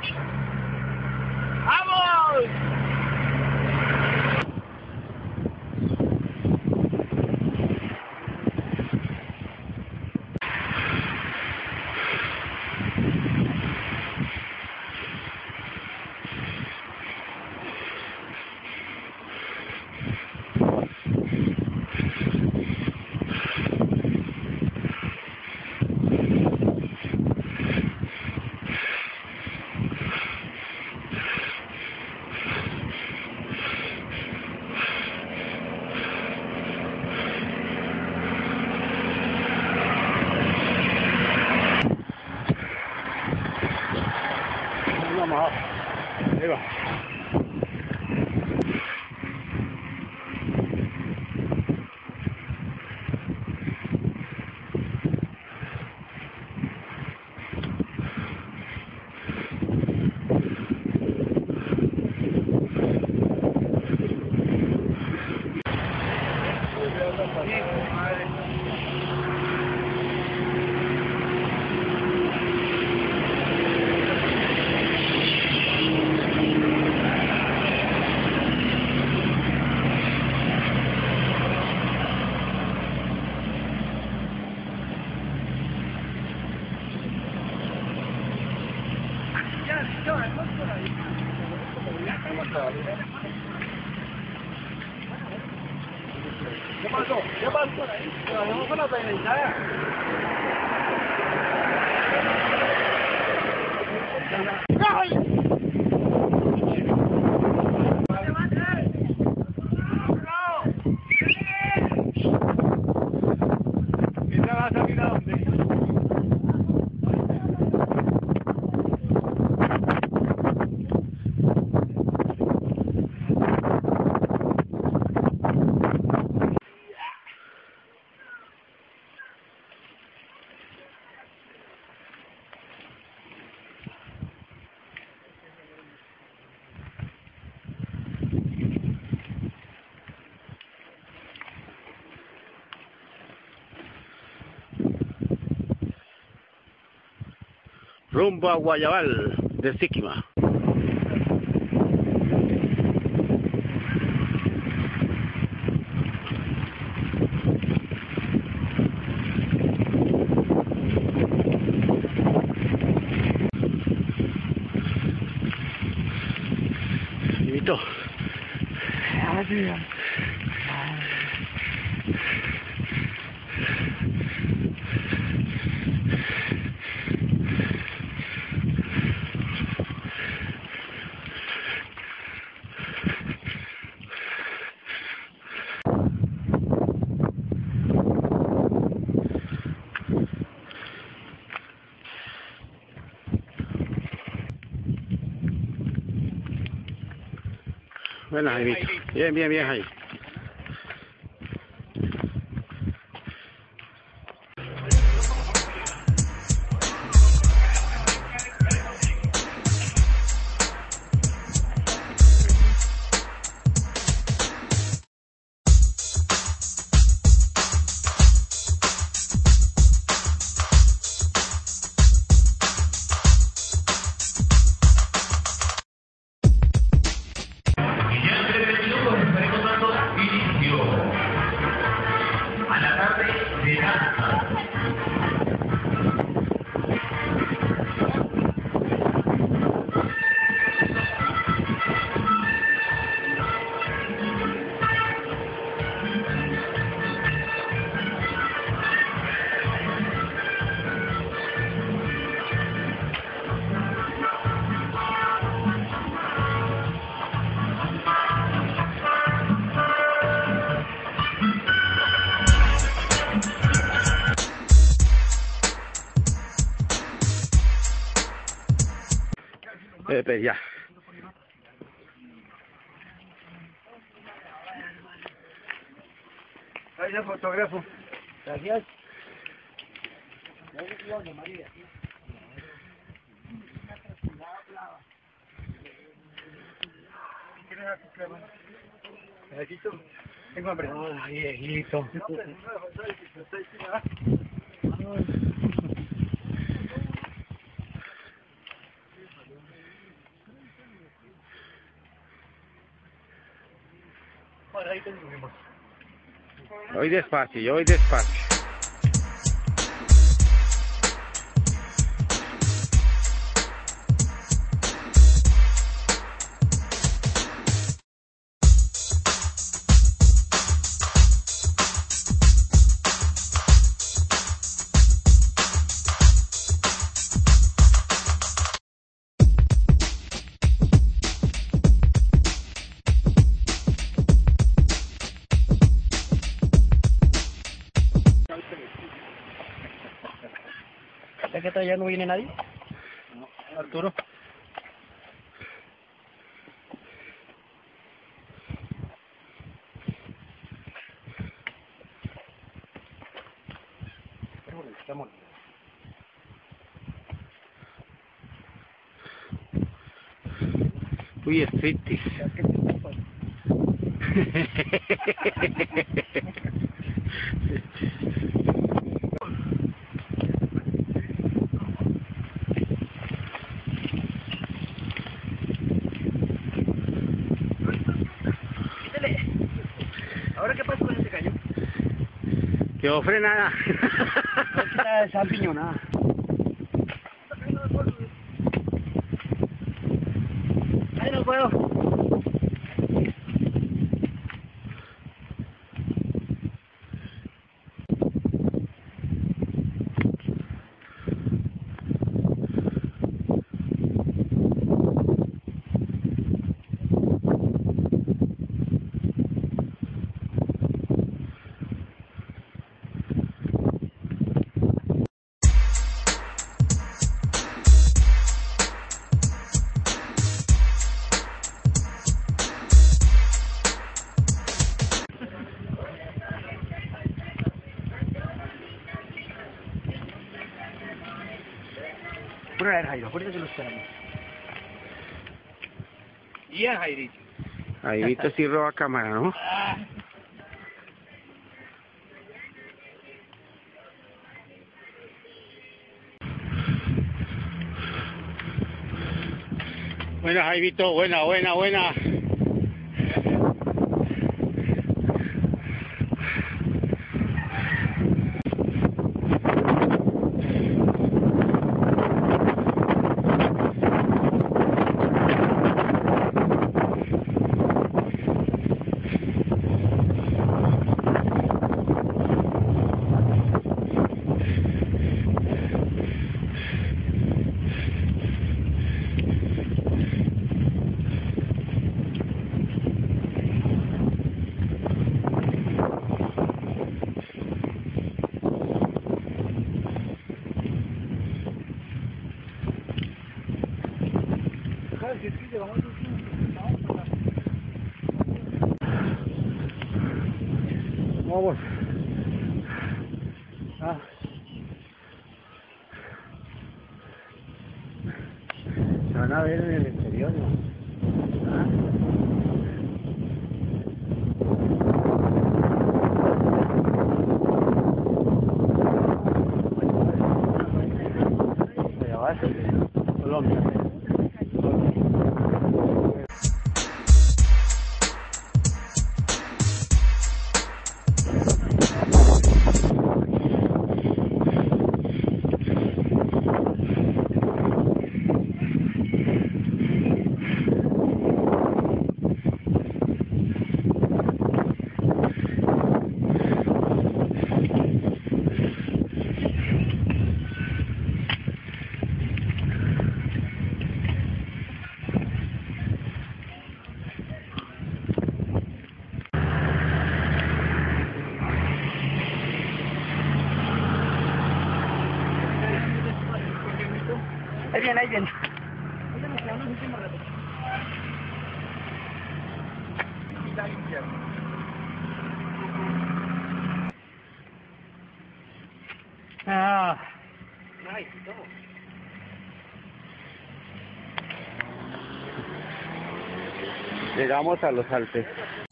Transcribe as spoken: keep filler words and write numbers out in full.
¡Vamos! Vamos, ahí va. ¿Qué pasó? ¿Qué pasó por ahí? Vamos con la penitencia. ¡Ay! ¿Esta va a salir a dónde? Rumbo a Guayabal de Siquima. Invito. Bueno, Jaimito. Bien, bien, bien, Jaime. Pepe, ya. Ahí el fotógrafo. Gracias. María. Viejito, tengo hambre. Ah, viejito. Ahora ahí te subimos. Voy despacio, yo voy despacio. ¿Es que todavía no viene nadie? No. Arturo. Estamos. Uy, striptease. ¿Ahora qué pasa con ese caño? Quedó frenada. No, está esa piñonada. Ay, no puedo. Pura a ver, Jairo, ahorita que lo esperamos. Y a Jairito. Jairito sí roba cámara, ¿no? Buena, Jairito, buena, buena, buena. Vamos. Ah. Se van a ver en el exterior, ¿no? Ah. Allá abajo, Colombia. Ahí viene, ahí viene. Ah. Llegamos a los Alpes.